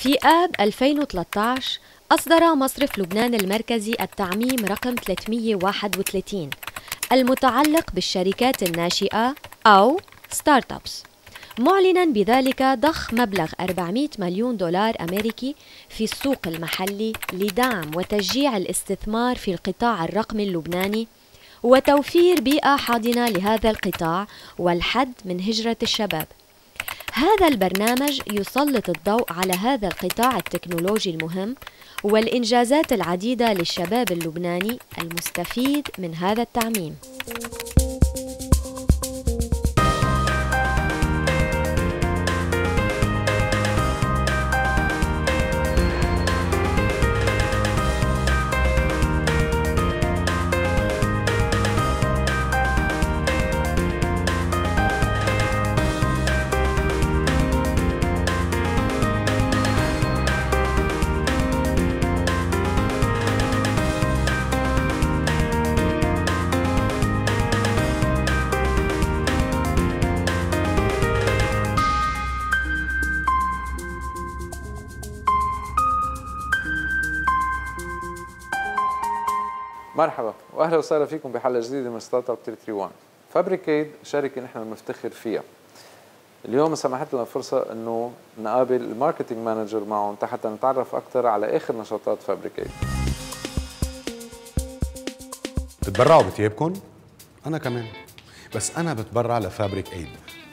في آب 2013 أصدر مصرف لبنان المركزي التعميم رقم 331 المتعلق بالشركات الناشئة أو ستارت أبس، معلناً بذلك ضخ مبلغ 400 مليون دولار أمريكي في السوق المحلي لدعم وتشجيع الاستثمار في القطاع الرقمي اللبناني وتوفير بيئة حاضنة لهذا القطاع والحد من هجرة الشباب. هذا البرنامج يسلط الضوء على هذا القطاع التكنولوجي المهم والإنجازات العديدة للشباب اللبناني المستفيد من هذا التعميم. مرحبا واهلا وسهلا فيكم بحلقه جديده من ستارت اب 331. فابريكيت شركه نحن بنفتخر فيها. اليوم سمحت لنا الفرصه انه نقابل الماركتينج مانجر معهم حتى نتعرف اكثر على اخر نشاطات فابريكيت. بتتبرعوا بثيابكم؟ انا كمان، بس انا بتبرع لفابريك ايد،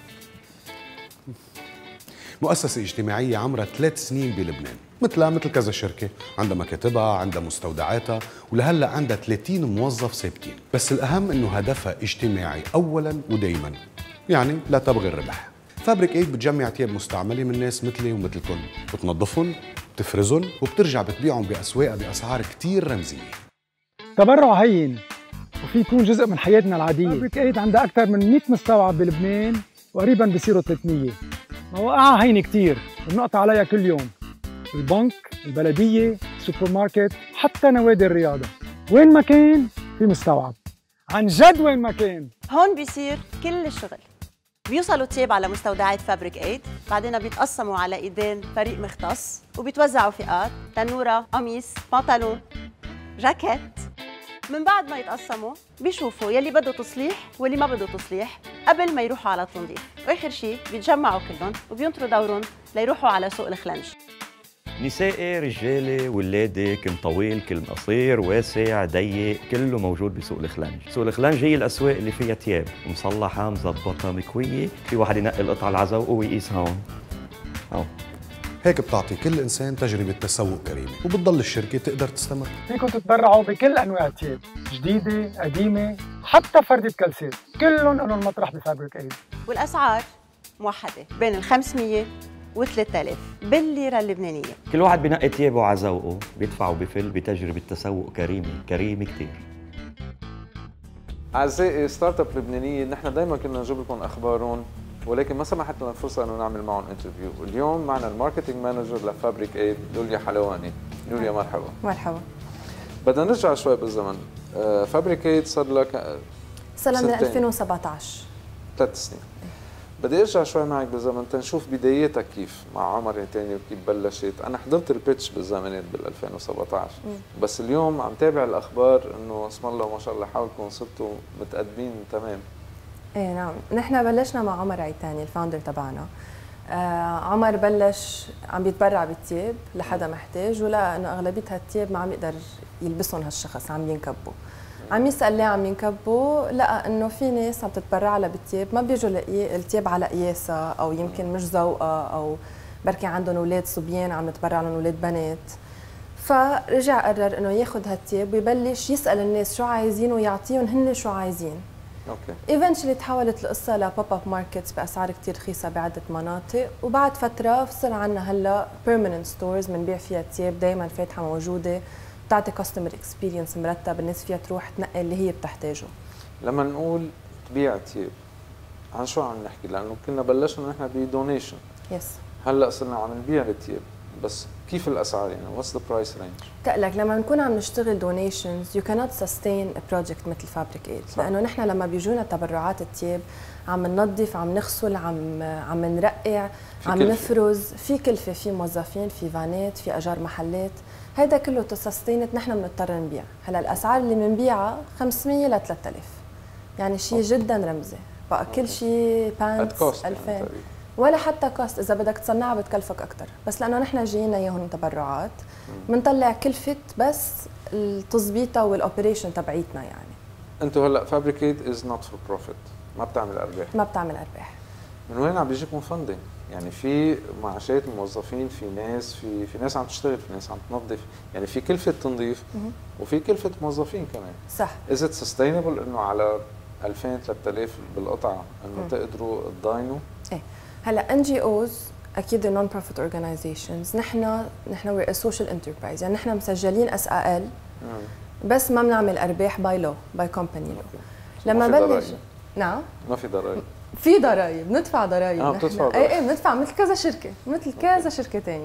مؤسسة اجتماعية عمرها 3 سنين بلبنان، مثل كذا شركة، عندها مكاتبها، عندها مستودعاتها، ولهلا عندها 30 موظف ثابتين، بس الأهم إنه هدفها اجتماعي أولاً ودايماً، يعني لا تبغي الربح. فابريك ايد بتجمع ثياب مستعملة من ناس مثلي ومثلكم، بتنظفهم، بتفرزهم، وبترجع بتبيعهم بأسواقها بأسعار كتير رمزية. تبرع هين وفي يكون جزء من حياتنا العادية. فابريك ايد عندها أكثر من 100 مستوعب بلبنان، وقريباً بيصيروا 300. مواقعها هين كتير بنقطع عليها كل يوم، البنك، البلدية، السوبر ماركت، حتى نوادي الرياضة. وين ما كان في مستوعب، عن جد وين ما كان. هون بيصير كل الشغل. بيوصلوا تياب على مستودعات فابريك ايد، بعدين بيتقسموا على ايدين فريق مختص وبيتوزعوا فئات، تنورة، قميص، بنطلون، جاكيت. من بعد ما يتقسموا بيشوفوا يلي بده تصليح واللي ما بده تصليح قبل ما يروحوا على التنظيف، واخر شيء بيتجمعوا كلهم وبينطروا دورهم ليروحوا على سوق الخلنج. نسائي، رجالي، ولادي، كم طويل، كم قصير، واسع، ضيق، كله موجود بسوق الخلنج. سوق الخلنج هي الاسواق اللي فيها ثياب مصلحه، مزبطه، مكويه، في واحد ينقي القطعه على العزاء ويقيس هون. هيك بتعطي كل إنسان تجربة تسوق كريمة، وبتضل الشركة تقدر تستمر. فيكم تتبرعوا بكل أنواع الثياب، جديدة، قديمة، حتى فردة كلسات، كلهم لهم مطرح بفابريك ايد. والأسعار موحدة بين ال 500 و 3000 بالليرة اللبنانية. كل واحد بنقي ثيابه على ذوقه، بيدفعوا بفل بتجربه تسوق كريمه كثير. اعزائي ستارت اب لبنانيه، نحن دائما كنا نجيب لكم اخبارهم، ولكن ما سمحت لنا الفرصه انه نعمل معهم انترفيو. اليوم معنا الماركتينج مانجر لفابريك ايد، لوليا حلواني. لوليا مرحبا. مرحبا. بدنا نرجع شوي بالزمن. فابريك ايد صار لك من 2017 3 سنين. بدي ارجع شوي معك بالزمن تنشوف بدايتك كيف مع عمر يتاني وكيف بلشت. انا حضرت البيتش بالزمانات بال 2017 بس اليوم عم تابع الاخبار انه اسم الله ما شاء الله حالكم صرتوا متقدمين تمام. ايه نعم، نحن بلشنا مع عمر عيتاني الفاوندر تبعنا. عمر بلش عم بيتبرع بالثياب لحدا محتاج، ولقى انه اغلبيه هالثياب ما عم يقدر يلبسهم هالشخص، عم ينكبوا. عم يسأل ليه عم ينكبوا، لقى انه في ناس عم تتبرع لها بالثياب ما بيجوا الثياب على قياسها، او يمكن مش ذوقها، او بركي عندهم اولاد صبيان عم يتبرع لهم اولاد بنات. فرجع قرر انه ياخذ هالثياب ويبلش يسأل الناس شو عايزين ويعطيهم هن شو عايزين. اوكي. ايفنتشلي تحولت القصه لبوب اب ماركتس باسعار كثير رخيصه بعده مناطق، وبعد فتره صار عندنا هلا بيرمننت ستورز بنبيع فيها ثياب دائما فاتحه موجوده، بتعطي كاستمر اكسبيرينس مرتب، الناس فيها تروح تنقي اللي هي بتحتاجه. لما نقول تبيع ثياب عن شو عم نحكي؟ لانه كنا بلشنا نحن بدونيشن. يس. هلا صرنا عم نبيع الثياب. بس كيف الاسعار يعني واتس ذا برايس رينج؟ تقلك لما نكون عم نشتغل donations you cannot sustain a project مثل فابريك ايد، لانه نحن لما بيجونا تبرعات التياب عم ننظف، عم نغسل، عم نرقع، عم نفرز، في كلفه، في موظفين، في فانات، في اجار محلات، هيدا كله تسستينت نحن بنضطر نبيع. هلا الاسعار اللي بنبيعها 500 ل 3000، يعني شيء جدا رمزي، بقى كل شيء بانتس 2000 ولا حتى كوست، اذا بدك تصنعها بتكلفك اكثر، بس لانه نحن جايين اياهم تبرعات بنطلع كلفه بس التظبيطه والاوبريشن تبعيتنا. يعني انتم هلا فابريكيت از نوت فور بروفيت، ما بتعمل ارباح. ما بتعمل ارباح. من وين عم بيجيكم فندنج؟ يعني في معاشات الموظفين، في ناس عم تشتغل، في ناس عم تنظف، يعني في كلفه تنظيف وفي كلفه موظفين كمان. صح. از ات سستينبل انه على 2000 3000 بالقطعه انه تقدروا تضاينوا؟ ايه هلا ان جي اوز اكيد نون بروفيت اورجانيزيشنز، نحن وير سوشيال انتربرايز، يعني نحن مسجلين اس ا ال بس ما بنعمل ارباح باي لو، باي كومباني لو. لما بلش نعم ما في ضرائب. في ضرائب، بندفع ضرائب. بتدفع ضرائب. ايه بندفع مثل كذا شركه، مثل كذا شركه ثانيه.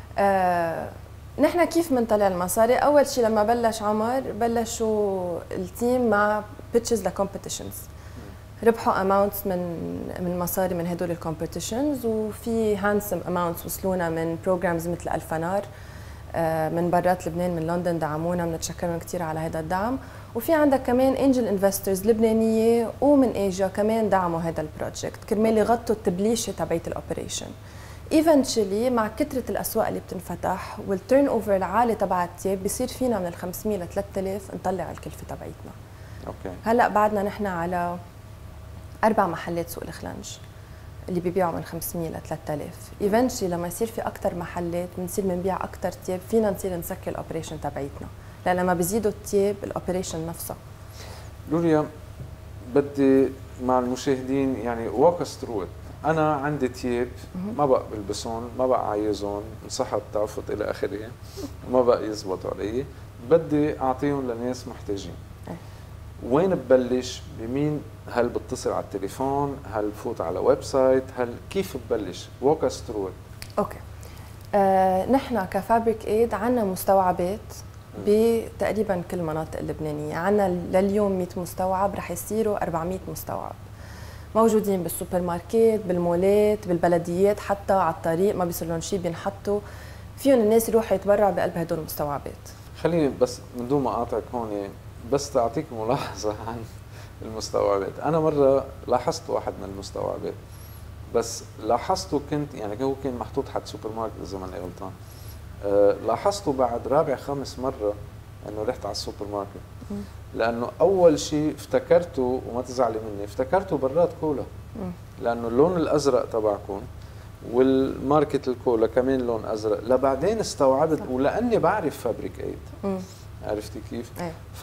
نحن كيف بنطلع المصاري؟ اول شيء لما بلش عمر بلشوا التيم مع بيتشز لكومبيتيشنز، ربحوا اماونتس من مصاري من هدول الكومبيتيشنز، وفي هانسم اماونتس وصلونا من بروجرامز مثل الفنار من برات لبنان، من لندن دعمونا، بنتشكرهم كثير على هذا الدعم. وفي عندك كمان انجل انفسترز لبنانيه ومن ايجا كمان دعموا هذا البروجكت كرمال يغطوا التبليشه تبعت الاوبريشن. ايفنتشلي مع كثره الاسواق اللي بتنفتح والتيرن اوفر العالي تبع التياب بصير فينا من ال 500 ل 3000 نطلع الكلفه تبعتنا. اوكي. هلا بعدنا نحن على 4 محلات سوق الخلنج اللي بيبيعوا من 500 ل 3000. ايفنتشلي لما يصير في اكثر محلات بنصير بنبيع اكثر تياب، فينا نصير نسكر الاوبريشن تبعتنا، لان لما بيزيدوا التياب الاوبريشن نفسها. لوريا بدي مع المشاهدين يعني walk us through it. انا عندي تياب ما بقى بلبسهم، ما بقى عايزهم، انسحب تعفط الى اخره، ما بقى يزبطوا علي، بدي اعطيهم لناس محتاجين. وين ببلش؟ بمين؟ هل بتصل على التليفون؟ هل بفوت على ويب سايت؟ كيف ببلش؟ walk us through it. اوكي. نحن كفابريك ايد عندنا مستوعبات بتقريبا كل المناطق اللبنانيه، عندنا لليوم 100 مستوعب، رح يصيروا 400 مستوعب موجودين بالسوبر ماركت، بالمولات، بالبلديات، حتى على الطريق ما بيصير لهم شيء بينحطوا فيهم الناس يروحوا يتبرعوا بقلب هدول المستوعبات. خليني بس من دون ما اقاطعك هون بس تعطيك ملاحظه عن المستوعبات. انا مره لاحظت واحد من المستوعبات، بس لاحظته كنت يعني هو كان محطوط حد سوبر ماركت اذا ماني غلطان. لاحظته بعد رابع خامس مره انه رحت على السوبر ماركت، لانه اول شيء افتكرته، وما تزعلي مني، افتكرته براد كولا، لانه اللون الازرق تبعكم والماركت الكولا كمان لون ازرق، لبعدين استوعبت ولاني بعرف فابريك ايد. عرفتي كيف؟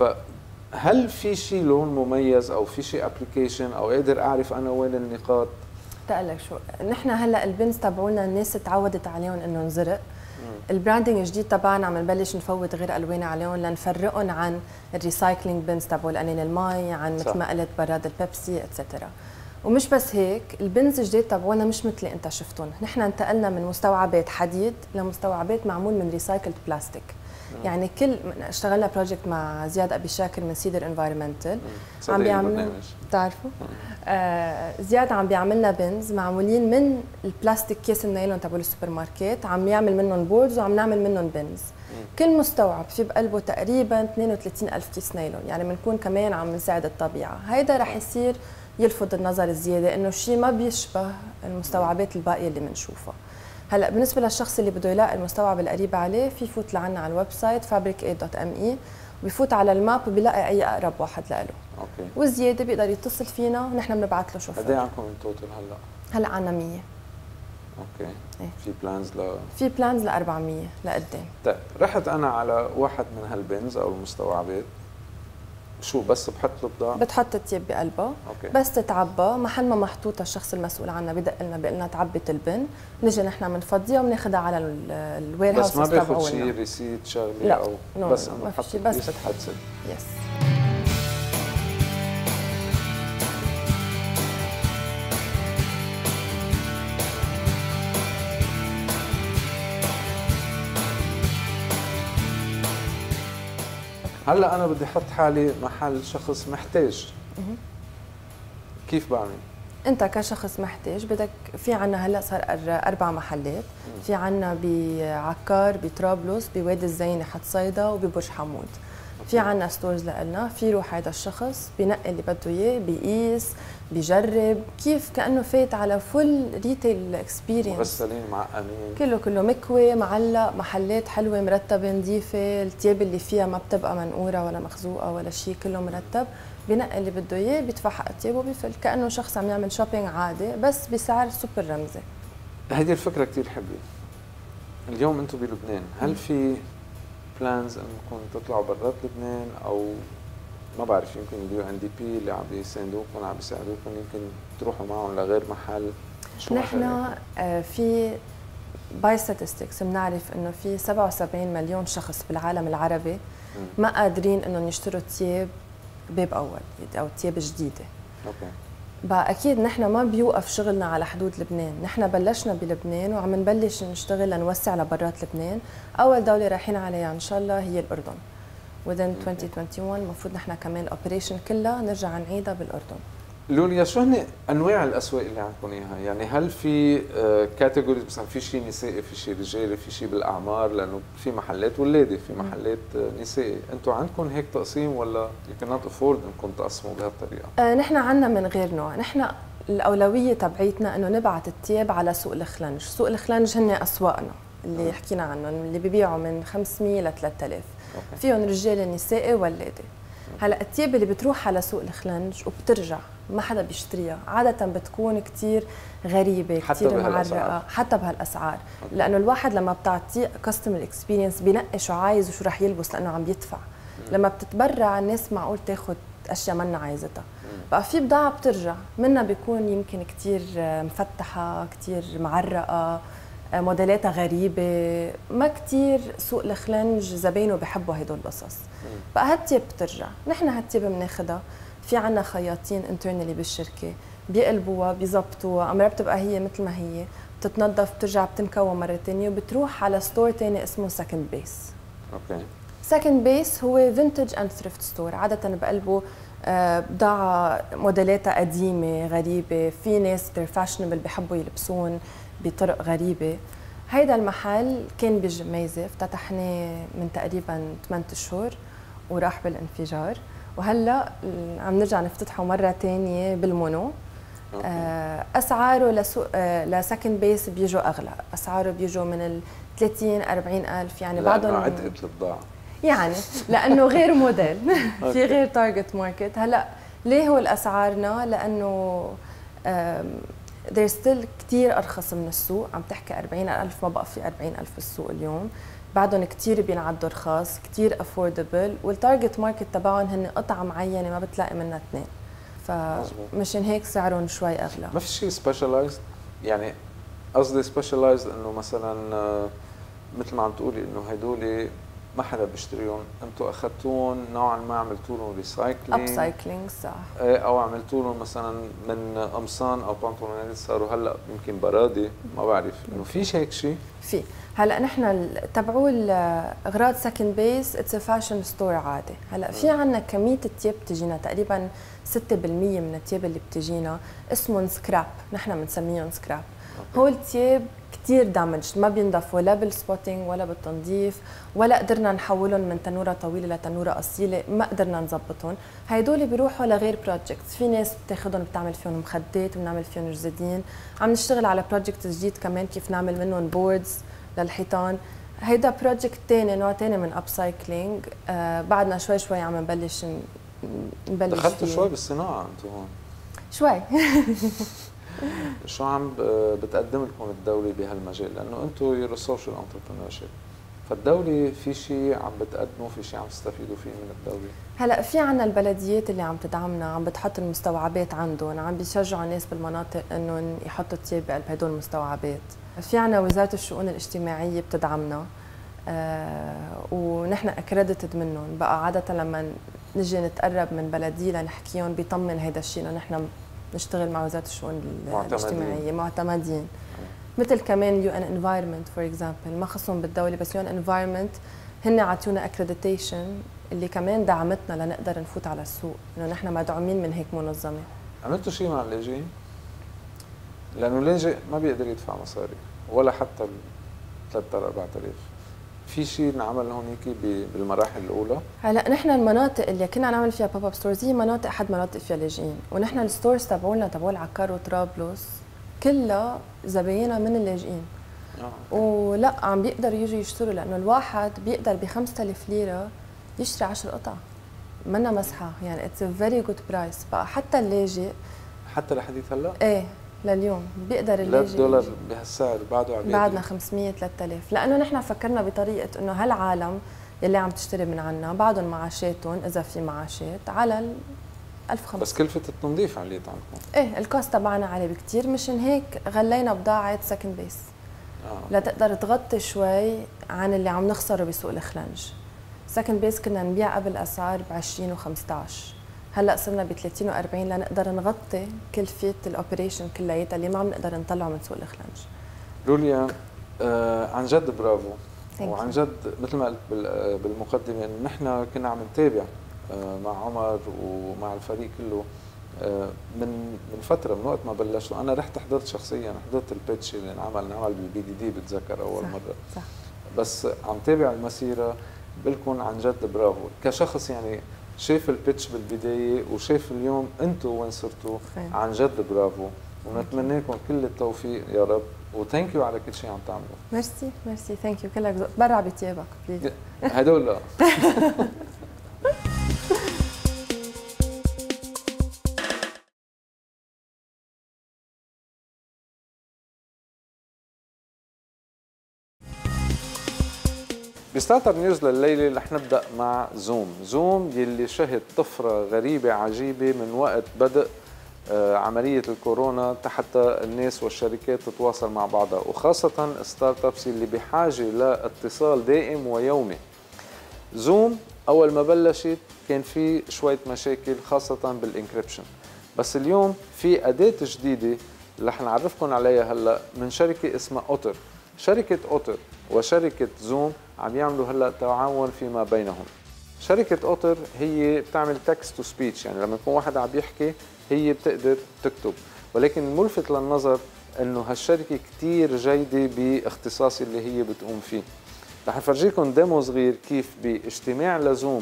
فهل في شيء لون مميز او في شيء ابلكيشن او اقدر اعرف انا وين النقاط؟ تقلك شو نحن هلا البنز تبعولنا الناس تعودت عليهم انه نزرق. البراندنج الجديد تبعنا عم نبلش نفوت غير الوان عليهم لنفرقهم عن الريسايكلينج بنز تبعوا الانين المي، عن مثل ما قلت براد البيبسي اتسترا. ومش بس هيك، البنز الجديد تبعونا مش مثل اللي انت شفتهم، نحن انتقلنا من مستوعبات حديد لمستوعبات معمول من ريسايكلد بلاستيك. يعني اشتغلنا بروجكت مع زياد ابي شاكر من سيدر انفايرمنتال، عم بيعملوا بتعرفوا زياد عم بيعملنا بنز معمولين من البلاستيك كيس النايلون تبع السوبر ماركت، عم يعمل منهم بوردز وعم نعمل منهم بنز. كل مستوعب في بقلبه تقريبا 32,000 كيس نايلون، يعني بنكون كمان عم نساعد الطبيعه. هيدا رح يصير يلفت النظر الزياده انه شيء ما بيشبه المستوعبات الباقيه اللي بنشوفها. هلا بالنسبه للشخص اللي بده يلاقي المستوعب القريب عليه، في يفوت لعنا على الويب سايت fabricaid.me وبيفوت على الماب وبيلاقي اي اقرب واحد له. اوكي. والزياده بيقدر يتصل فينا ونحن بنبعث له شوفير. قد ايه عندكم التوتال هلا؟ هلا عندنا 100. اوكي. إيه؟ في بلانز في بلانز ل 400 لقدام. طيب رحت انا على واحد من هالبنز او المستوعبات، شو بس بحط له بضاعة؟ بتحط التياب بقلبها. أوكي. بس تتعبى محل ما محطوطه الشخص المسؤول عنها بدق لنا بيقول لنا تعبت البن، نجي نحن بنفضيها وبناخذها على الوير هاوس. بس ما بياخذ شيء ريسيت شغله او بس ما في شيء، بس تحدث. يس. هلا انا بدي احط حالي محل شخص محتاج، كيف بعمل؟ انت كشخص محتاج بدك في عنا هلا صار 4 محلات، في عنا بعكار، بطرابلس، بوادي الزينه حد صيدا، وببرج حمود. في عنا ستورز لنا، في يروح هذا الشخص بنقي اللي بده اياه، بيقيس، بيجرب، كيف كانه فات على فل ريتيل اكسبيرينس، مغسلين معقمين، كله مكوي معلق، محلات حلوه مرتبه نظيفه، الثياب اللي فيها ما بتبقى منقوره ولا مخزوقه ولا شيء، كله مرتب، بنقي اللي بده اياه، بيدفع حق الثياب وبيفل، كانه شخص عم يعمل شوبينج عادي بس بسعر سوبر رمزي. هذه الفكره كثير حلوه. اليوم انتم بلبنان، هل في بلانز انكم تطلعوا برات لبنان، او ما بعرف يمكن الUNDP اللي عم بيساندوكم عم بيساعدوكم يمكن تروحوا معهم لغير محل؟ نحن في باي ستاتستكس بنعرف انه في 77 مليون شخص بالعالم العربي ما قادرين انهم يشتروا ثياب باب اول او ثياب جديده. اوكي. بقى اكيد نحن ما بيوقف شغلنا على حدود لبنان، نحن بلشنا بلبنان وعم نبلش نشتغل لنوسع لبرات لبنان، اول دوله رايحين عليها ان شاء الله هي الاردن. within 2021 المفروض نحن كمان الاوبريشن كلها نرجع نعيدها بالاردن. لوليا، شو هن انواع الاسواق اللي عندكم اياها؟ يعني هل في كاتيجوريز، مثلا في شيء نسائي، في شيء رجالي، في شيء بالاعمار، لانه في محلات ولادي، في محلات نسائي، انتم عندكم هيك تقسيم ولا you cannot afford انكم تقسموا بهالطريقه؟ نحن عندنا من غير نوع، نحن الاولويه تبعيتنا انه نبعث الثياب على سوق الخلنج، سوق الخلنج هن اسواقنا اللي حكينا عنهم اللي ببيعوا من 500 ل 3000 فيهم رجالي نسائي ولادي. هلا الثياب اللي بتروح على سوق الخلنج وبترجع ما حدا بيشتريها، عادة بتكون كثير غريبة، كثير معرقة حتى بهالاسعار، لأنه الواحد لما بتعطيه كاستمر اكسبيرينس بينقي شو عايز وشو رح يلبس لأنه عم يدفع. لما بتتبرع الناس معقول تاخذ أشياء منا عايزتها. بقى في بضاعة بترجع منها بيكون يمكن كثير مفتحة، كثير معرقة، موديلاتها غريبة، ما كثير سوق الخلنج زباينه بحبوا هدول القصص. بقى هالتياب بترجع، نحن هالتياب بناخدها، في عنا خياطين انترنالي بالشركة بيقلبوها بيظبطوها، أمرا بتبقى هي مثل ما هي، بتتنظف بترجع بتنكوى مرة ثانية وبتروح على ستور ثاني اسمه سكند بيس. اوكي. سكند بيس هو فينتج اند ثريفت ستور، عادة بقلبوا بضاعة موديلاتها قديمة غريبة، في ناس they're fashionable بيحبوا يلبسون بطرق غريبة. هيدا المحل كان بجميزة، افتتحناه من تقريبا 8 اشهر وراح بالانفجار، وهلا عم نرجع نفتتحه مرة ثانية بالمونو. اسعاره لسكند بيس بيجوا اغلى، اسعاره بيجوا من ال 30 40 الف، يعني بعضهم عتقة البضاعة يعني لانه غير موديل في غير تارجت ماركت. هلا ليه هو الاسعارنا؟ لانه they're still كثير ارخص من السوق، عم تحكي 40,000، ما بقى في 40,000 بالسوق اليوم، بعدهم كثير بينعدوا رخاص، كثير افوردبل، والتارجت ماركت تبعهم هن قطعه معينه ما بتلاقي منها اثنين، فمشان هيك سعرهم شوي اغلى. ما في شيء سبيشالايزد؟ يعني قصدي سبيشالايزد انه مثلا مثل ما عم تقولي انه هدول ما حدا بيشتريهم، انتم اخذتوهم نوعا ما عملتوا لهم ريسايكلينج، اب سايكلينج صح، او عملتوا لهم مثلا من قمصان او بنطلونات صاروا هلا يمكن برادي، ما بعرف انه في هيك شيء. في هلا نحن تبعوا اغراض سكند بيس اتس فاشن ستور عادي. هلا في عندنا كميه الثياب بتجينا تقريبا 6% من الثياب اللي بتجينا اسمهم سكراب، نحن بنسميهم سكراب. هول الثياب كثير دامج، ما بينضفوا لا بالسبوتينج ولا بالتنظيف، ولا قدرنا نحولهم من تنوره طويله لتنوره قصيره، ما قدرنا نظبطهم. هدول بيروحوا لغير بروجكتس، في ناس بتاخذهم بتعمل فيهم مخدات وبنعمل فيهم جزدين، عم نشتغل على بروجكت جديد كمان كيف نعمل منهم بوردز للحيطان. هيدا بروجكت ثاني، نوع ثاني من اب سايكلينج، بعدنا شوي عم نبلش دخلتوا شوي بالصناعه انتم هون شوي. شو عم بتقدم لكم الدولة بهالمجال؟ لأنه أنتم يور سوشيال انتربرينورشيب، فالدولة في شيء عم بتقدموا، في شيء عم تستفيدوا فيه من الدولة؟ هلا في عنا البلديات اللي عم تدعمنا، عم بتحط المستوعبات عندهم، عم بيشجعوا الناس بالمناطق انهم يحطوا الثياب بقلب هدول المستوعبات. في عنا وزارة الشؤون الاجتماعية بتدعمنا، ونحن اكريديتد منهم. بقى عادة لما نجي نتقرب من بلدية لنحكيهم بيطمن هيدا الشيء انه نحن نشتغل مع وزارة الشؤون الاجتماعية، معتمدين. مثل كمان UN Environment فور اكزامبل، ما خصهم بالدولة بس UN Environment هن عطونا accreditation اللي كمان دعمتنا لنقدر نفوت على السوق، انه نحن مدعومين من هيك منظمه. عملتوا شيء مع اللاجئين؟ لانه اللاجئ ما بيقدر يدفع مصاري ولا حتى 3000 4000. في شيء نعمل هونيك بالمراحل الاولى؟ هلا نحن المناطق اللي كنا نعمل فيها بوب اب ستورز هي مناطق احد مناطق فيها لاجئين، ونحن الستورز تبعولنا تبعول عكار وطرابلس كلها زباينها من اللاجئين. ولا عم بيقدروا يجوا يشتروا، لانه الواحد بيقدر ب 5000 ليره يشتري 10 قطع منا مسحه، يعني اتس ا فيري جود برايس. بقى حتى اللاجئ حتى لحديت هلا؟ ايه لليوم بيقدر اللاجئ $3 بهالسعر بعده عم بعدنا 500 3000، لانه نحن فكرنا بطريقه انه هالعالم يلي عم تشتري من عنا بعدهم معاشاتهم اذا في معاشات على ال 1500. بس كلفه التنظيف عليت عندكم؟ ايه الكوست تبعنا عالي بكثير، مشان هيك غلينا بضاعه سكند بيس لتقدر تغطي شوي عن اللي عم نخسره بسوق الخلنج. سكند بيس كنا نبيع قبل اسعار ب 20 و15، هلا صرنا ب 30 و40 لنقدر نغطي كلفه الاوبريشن كلياتها اللي ما عم نقدر نطلعه من سوق الخلنج. لوليا عن جد برافو، وعن جد مثل ما قلت بالمقدمه انه نحن كنا عم نتابع مع عمر ومع الفريق كله من فتره، من وقت ما بلشوا. انا رحت حضرت شخصيا، حضرت البيتش اللي انعمل بالبي دي دي بتذكر اول مره. صح. بس عم تابع المسيره، بلكن عن جد برافو كشخص، يعني شاف البيتش بالبدايه وشاف اليوم انتم وين صرتوا. عن جد برافو، ونتمنى لكم كل التوفيق يا رب، وثانك يو على كل شيء عم تعملوا. ميرسي ميرسي، ثانك يو. كلك ذوق، برع بثيابك بليز. هدول لا. بستارت اب نيوز لليله رح نبدا مع زوم يلي شهد طفره غريبه عجيبه من وقت بدء عمليه الكورونا حتى الناس والشركات تتواصل مع بعضها، وخاصه ستارت ابس اللي بحاجه لاتصال دائم ويومي. زوم اول ما بلشت كان في شويه مشاكل خاصه بالانكريبشن، بس اليوم في اداه جديده رح نعرفكم عليها هلا من شركه اسمها اوتر. شركه اوتر وشركه زوم عم يعملوا هلا تعاون فيما بينهم. شركه اوتر هي بتعمل تكست تو سبيتش، يعني لما يكون واحد عم يحكي هي بتقدر تكتب، ولكن الملفت للنظر انه هالشركه كثير جيده باختصاص اللي هي بتقوم فيه. رح نفرجيكم ديمو صغير كيف باجتماع لزوم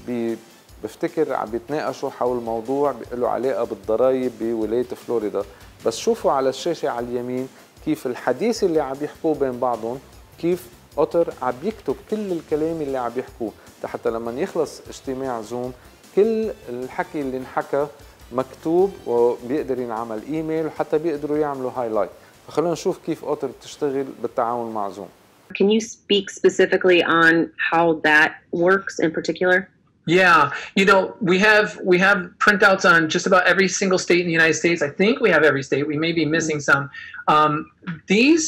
بفتكر عم بيتناقشوا حول موضوع له علاقه بالضرائب بولايه فلوريدا، بس شوفوا على الشاشه على اليمين كيف الحديث اللي عم يحكوه بين بعضهم، كيف اوتر عم يكتب كل الكلام اللي عم يحكوه حتى لما يخلص اجتماع زوم كل الحكي اللي انحكى مكتوب وبيقدر ينعمل ايميل، وحتى بيقدروا يعملوا هايلايت. فخلونا نشوف كيف اوتر بتشتغل بالتعاون مع زوم. Can you speak specifically on how that works in particular? Yeah, you know, we have printouts on just about every single state in the United States. I think we have every state. We may be missing some. These,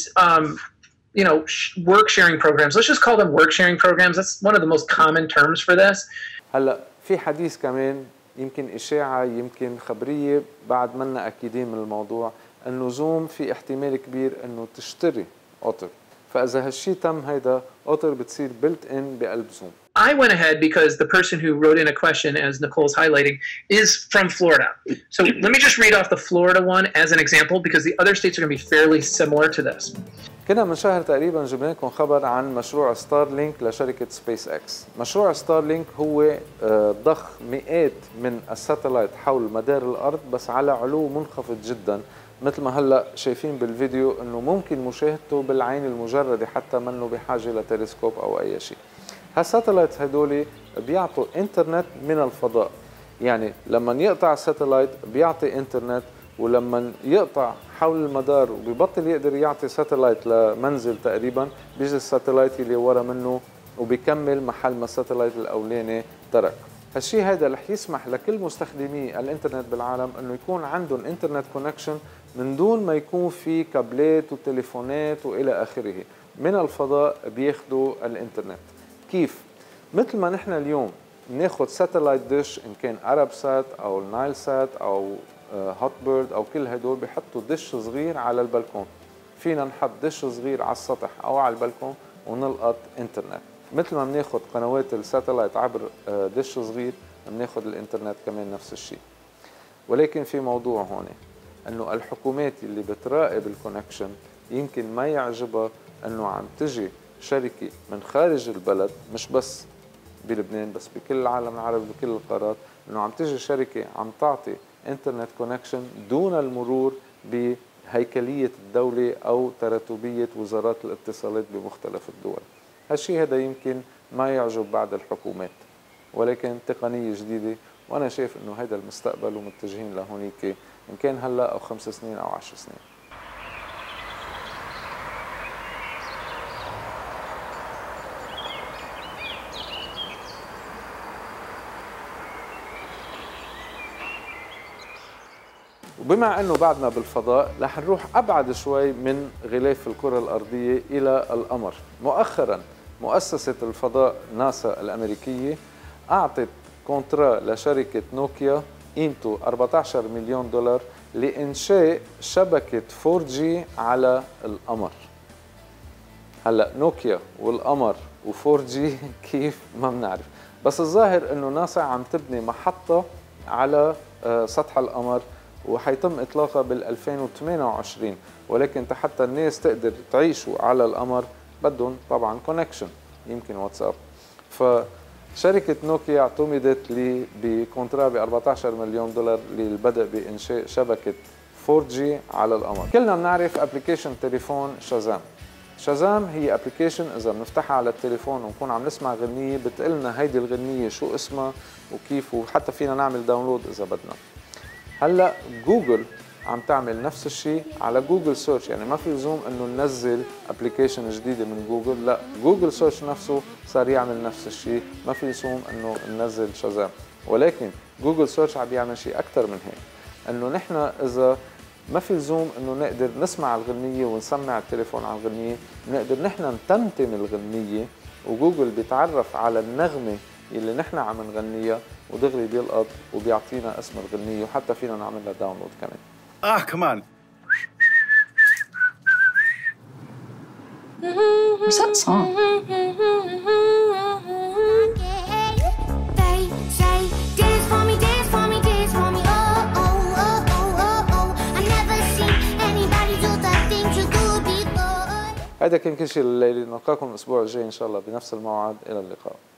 you know, work sharing programs. Let's just call them work sharing programs. That's one of the most common terms for this. هلا في حديث كمان يمكن إشاعة يمكن خبرية بعد منا أكيدين من الموضوع، إنه زوم في احتمال كبير إنه تشتري أوتر، فإذا هالشي تم هيدا أوتر بتصير built in بقلب زوم. I went ahead because the person who wrote in a question, as Nicole's highlighting, is from Florida. So let me just read off the Florida one as an example because the other states are going to be fairly similar to this. كنا من شهر تقريبا جبنا لكم خبر عن مشروع ستارلينك لشركة سبيس اكس. مشروع ستارلينك هو ضخ مئات من الساتلايت حول مدار الأرض بس على علو منخفض جدا، مثل ما هلا شايفين بالفيديو انه ممكن مشاهدته بالعين المجردة حتى منه بحاجة لتلسكوب او اي شيء. هالساتلايت هدول بيعطوا انترنت من الفضاء، يعني لما يقطع الساتلايت بيعطي انترنت، ولما يقطع حول المدار وبيبطل يقدر يعطي ساتلايت لمنزل تقريبا بيجي الساتلايت اللي ورا منه وبيكمل محل ما الساتلايت الاولاني ترك. هالشيء هذا رح يسمح لكل مستخدمي الانترنت بالعالم انه يكون عندهم انترنت كونكشن من دون ما يكون في كابلات وتليفونات والى اخره، من الفضاء بياخذوا الانترنت. كيف؟ مثل ما نحن اليوم بناخذ ساتلايت ديش ان كان ارب سات او النايل سات او هوت بيرد او كل هدول بيحطوا دش صغير على البلكون، فينا نحط دش صغير على السطح او على البلكون ونلقط انترنت. مثل ما بناخد قنوات الساتلايت عبر دش صغير بناخد الانترنت كمان نفس الشيء. ولكن في موضوع هون انه الحكومات اللي بتراقب الكونكشن يمكن ما يعجبها انه عم تجي شركه من خارج البلد، مش بس بلبنان بس بكل العالم العربي بكل القارات، انه عم تجي شركه عم تعطي انترنت كونكشن دون المرور بهيكليه الدوله او تراتبيه وزارات الاتصالات بمختلف الدول. هالشيء هذا يمكن ما يعجب بعض الحكومات، ولكن تقنيه جديده وانا شايف انه هذا المستقبل ومتجهين لهونيك ان كان هلا او 5 سنين او 10 سنين. وبما انه بعدنا بالفضاء رح نروح ابعد شوي من غلاف الكره الارضيه الى القمر. مؤخرا مؤسسه الفضاء ناسا الامريكيه اعطت كونترا لشركه نوكيا قيمته 14 مليون دولار لانشاء شبكه 4G على القمر. هلا نوكيا والقمر و4G كيف ما بنعرف، بس الظاهر انه ناسا عم تبني محطه على سطح القمر وحيتم اطلاقها بال 2028، ولكن حتى الناس تقدر تعيشوا على القمر بدهم طبعا كونكشن، يمكن واتساب. فشركه نوكيا اعتمدت لي بكونترا ب 14 مليون دولار للبدء بانشاء شبكه 4G على القمر. كلنا بنعرف ابلكيشن تليفون شازام. شازام هي ابلكيشن اذا بنفتحها على التليفون ونكون عم نسمع غنيه بتقلنا هيدي الغنيه شو اسمها وكيف، وحتى فينا نعمل داونلود اذا بدنا. هلا جوجل عم تعمل نفس الشيء على جوجل سيرش، يعني ما في لزوم انه ننزل ابلكيشن جديده من جوجل، لا جوجل سيرش نفسه صار يعمل نفس الشيء، ما في لزوم انه ننزل شازام. ولكن جوجل سيرش عم يعمل شيء اكثر من هيك، انه نحن اذا ما في لزوم انه نقدر نسمع الغنيه ونسمع التليفون على الغنيه، بنقدر نحن نتمتم الغنيه وجوجل بيتعرف على النغمه اللي نحن عم نغنيها ودغري بيلقط وبيعطينا اسم الغنيه، وحتى فينا نعمل لها داونلود كمان. كمان. What's that song? هذا كان كل شيء لليلة، نلقاكم الأسبوع الجاي إن شاء الله بنفس الموعد. إلى اللقاء.